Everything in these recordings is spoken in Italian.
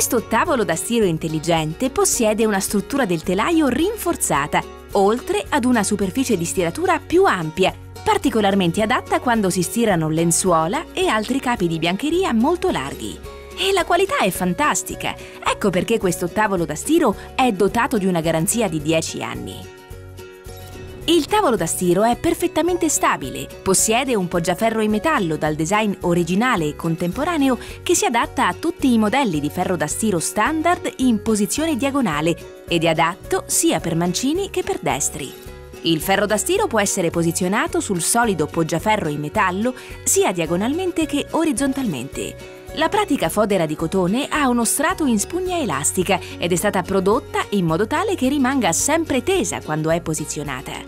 Questo tavolo da stiro intelligente possiede una struttura del telaio rinforzata, oltre ad una superficie di stiratura più ampia, particolarmente adatta quando si stirano lenzuola e altri capi di biancheria molto larghi. E la qualità è fantastica, ecco perché questo tavolo da stiro è dotato di una garanzia di 10 anni. Il tavolo da stiro è perfettamente stabile, possiede un poggiaferro in metallo dal design originale e contemporaneo che si adatta a tutti i modelli di ferro da stiro standard in posizione diagonale ed è adatto sia per mancini che per destri. Il ferro da stiro può essere posizionato sul solido poggiaferro in metallo sia diagonalmente che orizzontalmente. La pratica fodera di cotone ha uno strato in spugna elastica ed è stata prodotta in modo tale che rimanga sempre tesa quando è posizionata.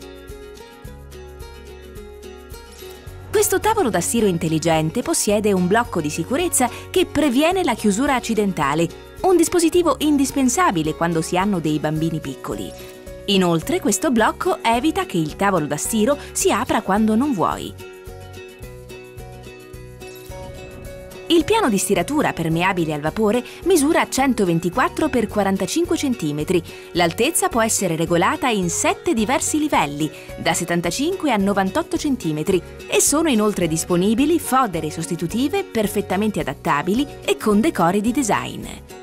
Questo tavolo da stiro intelligente possiede un blocco di sicurezza che previene la chiusura accidentale, un dispositivo indispensabile quando si hanno dei bambini piccoli. Inoltre, questo blocco evita che il tavolo da stiro si apra quando non vuoi. Il piano di stiratura permeabile al vapore misura 124 x 45 cm. L'altezza può essere regolata in 7 diversi livelli, da 75 a 98 cm, e sono inoltre disponibili fodere sostitutive perfettamente adattabili e con decori di design.